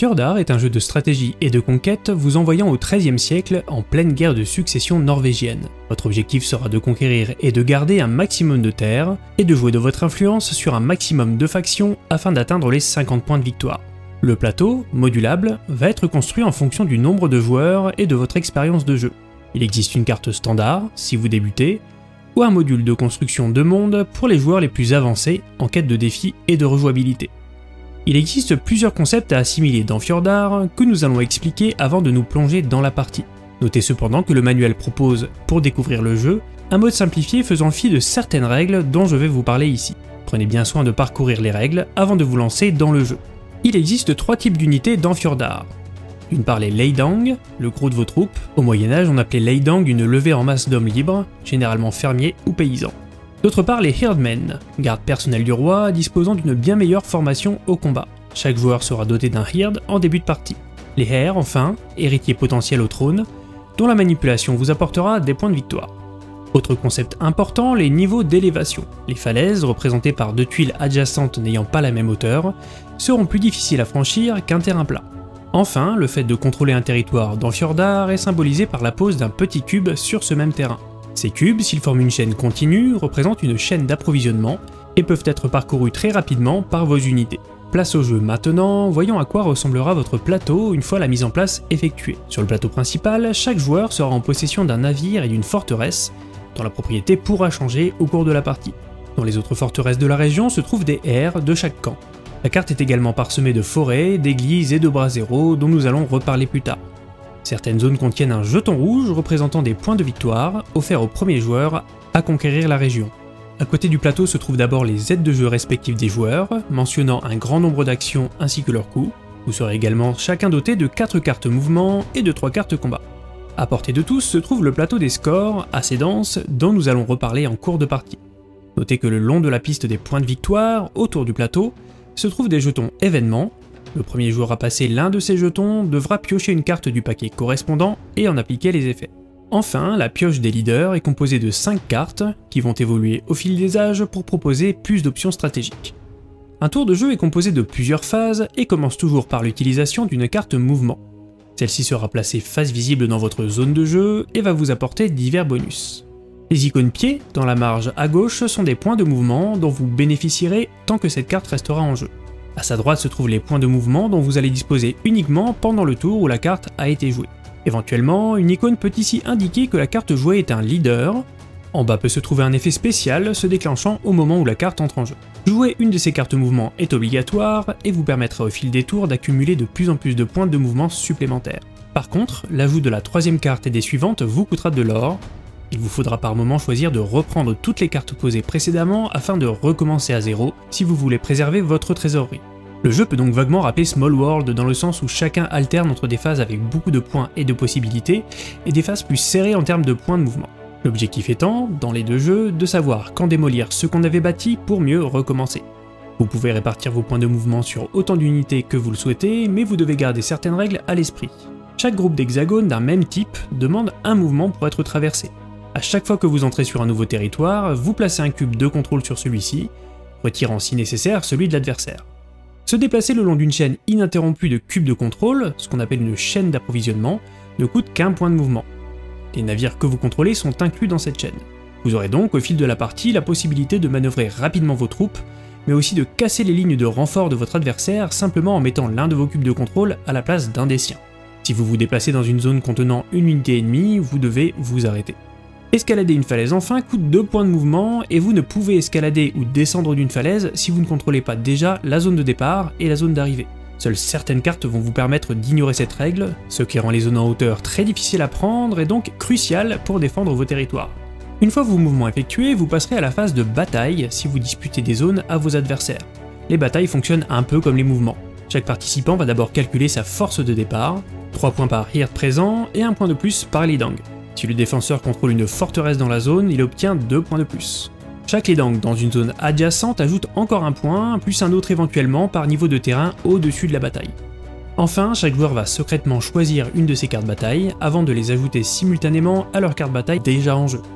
Fjordar est un jeu de stratégie et de conquête vous envoyant au XIIIe siècle en pleine guerre de succession norvégienne. Votre objectif sera de conquérir et de garder un maximum de terres, et de jouer de votre influence sur un maximum de factions afin d'atteindre les 50 points de victoire. Le plateau, modulable, va être construit en fonction du nombre de joueurs et de votre expérience de jeu. Il existe une carte standard, si vous débutez, ou un module de construction de monde pour les joueurs les plus avancés en quête de défis et de rejouabilité. Il existe plusieurs concepts à assimiler dans Fjordar que nous allons expliquer avant de nous plonger dans la partie. Notez cependant que le manuel propose, pour découvrir le jeu, un mode simplifié faisant fi de certaines règles dont je vais vous parler ici. Prenez bien soin de parcourir les règles avant de vous lancer dans le jeu. Il existe 3 types d'unités dans Fjordar. D'une part les Leidang, le gros de vos troupes. Au Moyen-Âge, on appelait Leidang une levée en masse d'hommes libres, généralement fermiers ou paysans. D'autre part les Hirdmen, garde personnelle du roi disposant d'une bien meilleure formation au combat. Chaque joueur sera doté d'un Hird en début de partie. Les Heir, enfin, héritiers potentiels au trône, dont la manipulation vous apportera des points de victoire. Autre concept important, les niveaux d'élévation. Les falaises, représentées par 2 tuiles adjacentes n'ayant pas la même hauteur, seront plus difficiles à franchir qu'un terrain plat. Enfin, le fait de contrôler un territoire dans Fjordar est symbolisé par la pose d'un petit cube sur ce même terrain. Ces cubes, s'ils forment une chaîne continue, représentent une chaîne d'approvisionnement et peuvent être parcourus très rapidement par vos unités. Place au jeu maintenant, voyons à quoi ressemblera votre plateau une fois la mise en place effectuée. Sur le plateau principal, chaque joueur sera en possession d'un navire et d'une forteresse, dont la propriété pourra changer au cours de la partie. Dans les autres forteresses de la région se trouvent des airs de chaque camp. La carte est également parsemée de forêts, d'églises et de braseros dont nous allons reparler plus tard. Certaines zones contiennent un jeton rouge représentant des points de victoire offerts au premier joueur à conquérir la région. À côté du plateau se trouvent d'abord les aides de jeu respectives des joueurs, mentionnant un grand nombre d'actions ainsi que leurs coûts. Vous serez également chacun doté de 4 cartes mouvement et de 3 cartes combat. À portée de tous se trouve le plateau des scores, assez dense, dont nous allons reparler en cours de partie. Notez que le long de la piste des points de victoire, autour du plateau, se trouvent des jetons événements. Le premier joueur à passer l'un de ces jetons devra piocher une carte du paquet correspondant et en appliquer les effets. Enfin, la pioche des leaders est composée de 5 cartes qui vont évoluer au fil des âges pour proposer plus d'options stratégiques. Un tour de jeu est composé de plusieurs phases et commence toujours par l'utilisation d'une carte mouvement. Celle-ci sera placée face visible dans votre zone de jeu et va vous apporter divers bonus. Les icônes pieds dans la marge à gauche sont des points de mouvement dont vous bénéficierez tant que cette carte restera en jeu. À sa droite se trouvent les points de mouvement dont vous allez disposer uniquement pendant le tour où la carte a été jouée. Éventuellement, une icône peut ici indiquer que la carte jouée est un leader. En bas peut se trouver un effet spécial se déclenchant au moment où la carte entre en jeu. Jouer une de ces cartes mouvement est obligatoire et vous permettra au fil des tours d'accumuler de plus en plus de points de mouvement supplémentaires. Par contre, l'ajout de la 3e carte et des suivantes vous coûtera de l'or. Il vous faudra par moment choisir de reprendre toutes les cartes posées précédemment afin de recommencer à zéro si vous voulez préserver votre trésorerie. Le jeu peut donc vaguement rappeler Small World dans le sens où chacun alterne entre des phases avec beaucoup de points et de possibilités et des phases plus serrées en termes de points de mouvement. L'objectif étant, dans les deux jeux, de savoir quand démolir ce qu'on avait bâti pour mieux recommencer. Vous pouvez répartir vos points de mouvement sur autant d'unités que vous le souhaitez, mais vous devez garder certaines règles à l'esprit. Chaque groupe d'hexagones d'un même type demande un mouvement pour être traversé. À chaque fois que vous entrez sur un nouveau territoire, vous placez un cube de contrôle sur celui-ci, retirant si nécessaire celui de l'adversaire. Se déplacer le long d'une chaîne ininterrompue de cubes de contrôle, ce qu'on appelle une chaîne d'approvisionnement, ne coûte qu'un point de mouvement. Les navires que vous contrôlez sont inclus dans cette chaîne. Vous aurez donc au fil de la partie la possibilité de manœuvrer rapidement vos troupes, mais aussi de casser les lignes de renfort de votre adversaire simplement en mettant l'un de vos cubes de contrôle à la place d'un des siens. Si vous vous déplacez dans une zone contenant une unité ennemie, vous devez vous arrêter. Escalader une falaise enfin coûte 2 points de mouvement et vous ne pouvez escalader ou descendre d'une falaise si vous ne contrôlez pas déjà la zone de départ et la zone d'arrivée. Seules certaines cartes vont vous permettre d'ignorer cette règle, ce qui rend les zones en hauteur très difficiles à prendre et donc crucial pour défendre vos territoires. Une fois vos mouvements effectués, vous passerez à la phase de bataille si vous disputez des zones à vos adversaires. Les batailles fonctionnent un peu comme les mouvements. Chaque participant va d'abord calculer sa force de départ, 3 points par Hird présent et 1 point de plus par Leidang. Si le défenseur contrôle une forteresse dans la zone, il obtient 2 points de plus. Chaque Leidang dans une zone adjacente ajoute encore un point, plus un autre éventuellement par niveau de terrain au-dessus de la bataille. Enfin, chaque joueur va secrètement choisir une de ses cartes bataille avant de les ajouter simultanément à leur carte bataille déjà en jeu.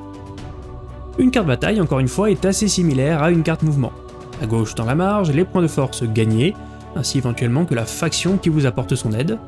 Une carte bataille, encore une fois, est assez similaire à une carte mouvement. À gauche dans la marge, les points de force gagnés, ainsi éventuellement que la faction qui vous apporte son aide.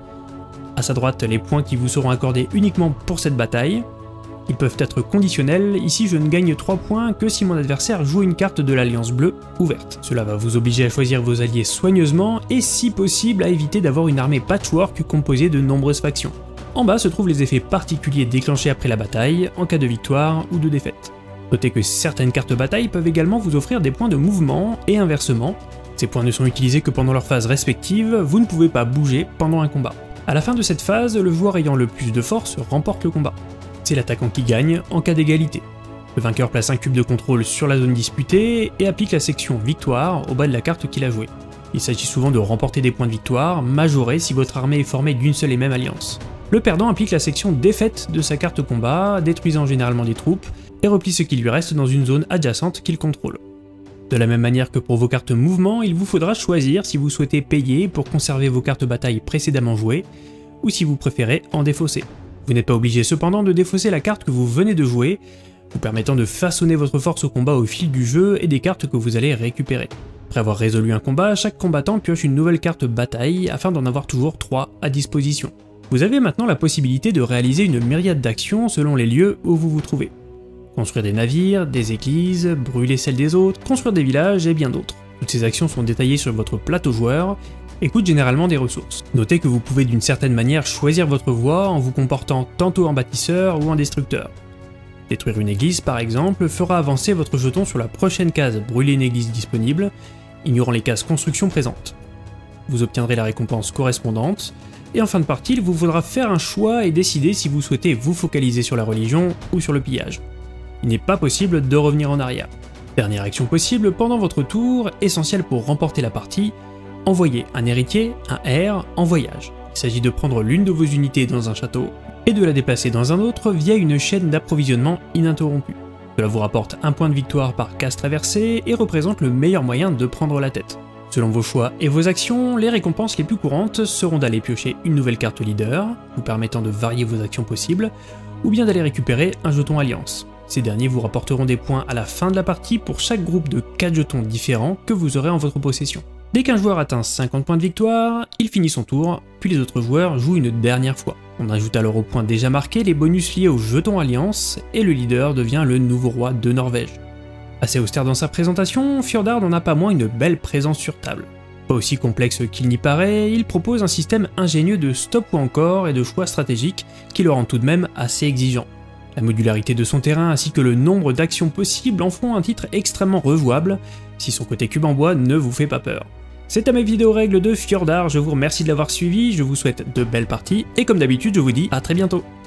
À sa droite, les points qui vous seront accordés uniquement pour cette bataille. Ils peuvent être conditionnels, ici je ne gagne 3 points que si mon adversaire joue une carte de l'Alliance Bleue ouverte. Cela va vous obliger à choisir vos alliés soigneusement et si possible à éviter d'avoir une armée patchwork composée de nombreuses factions. En bas se trouvent les effets particuliers déclenchés après la bataille, en cas de victoire ou de défaite. Notez que certaines cartes bataille peuvent également vous offrir des points de mouvement et inversement. Ces points ne sont utilisés que pendant leurs phases respectives, vous ne pouvez pas bouger pendant un combat. À la fin de cette phase, le joueur ayant le plus de force remporte le combat. C'est l'attaquant qui gagne en cas d'égalité. Le vainqueur place un cube de contrôle sur la zone disputée et applique la section victoire au bas de la carte qu'il a jouée. Il s'agit souvent de remporter des points de victoire, majorés si votre armée est formée d'une seule et même alliance. Le perdant applique la section défaite de sa carte combat, détruisant généralement des troupes, et replie ce qui lui reste dans une zone adjacente qu'il contrôle. De la même manière que pour vos cartes mouvement, il vous faudra choisir si vous souhaitez payer pour conserver vos cartes bataille précédemment jouées, ou si vous préférez en défausser. Vous n'êtes pas obligé cependant de défausser la carte que vous venez de jouer, vous permettant de façonner votre force au combat au fil du jeu et des cartes que vous allez récupérer. Après avoir résolu un combat, chaque combattant pioche une nouvelle carte bataille afin d'en avoir toujours 3 à disposition. Vous avez maintenant la possibilité de réaliser une myriade d'actions selon les lieux où vous vous trouvez. Construire des navires, des églises, brûler celles des autres, construire des villages et bien d'autres. Toutes ces actions sont détaillées sur votre plateau joueur et coûtent généralement des ressources. Notez que vous pouvez d'une certaine manière choisir votre voie en vous comportant tantôt en bâtisseur ou en destructeur. Détruire une église par exemple fera avancer votre jeton sur la prochaine case brûler une église disponible, ignorant les cases construction présentes. Vous obtiendrez la récompense correspondante, et en fin de partie il vous faudra faire un choix et décider si vous souhaitez vous focaliser sur la religion ou sur le pillage. Il n'est pas possible de revenir en arrière. Dernière action possible pendant votre tour, essentielle pour remporter la partie, envoyer un héritier, un R, en voyage. Il s'agit de prendre l'une de vos unités dans un château et de la déplacer dans un autre via une chaîne d'approvisionnement ininterrompue. Cela vous rapporte un point de victoire par case traversée et représente le meilleur moyen de prendre la tête. Selon vos choix et vos actions, les récompenses les plus courantes seront d'aller piocher une nouvelle carte leader, vous permettant de varier vos actions possibles, ou bien d'aller récupérer un jeton alliance. Ces derniers vous rapporteront des points à la fin de la partie pour chaque groupe de 4 jetons différents que vous aurez en votre possession. Dès qu'un joueur atteint 50 points de victoire, il finit son tour, puis les autres joueurs jouent une dernière fois. On ajoute alors aux points déjà marqués les bonus liés au jeton alliance, et le leader devient le nouveau roi de Norvège. Assez austère dans sa présentation, Fjordard n'en a pas moins une belle présence sur table. Pas aussi complexe qu'il n'y paraît, il propose un système ingénieux de stop ou encore et de choix stratégiques qui le rend tout de même assez exigeant. La modularité de son terrain ainsi que le nombre d'actions possibles en font un titre extrêmement rejouable, si son côté cube en bois ne vous fait pas peur. C'était mes vidéos règles de Fjordard, je vous remercie de l'avoir suivi, je vous souhaite de belles parties, et comme d'habitude je vous dis à très bientôt.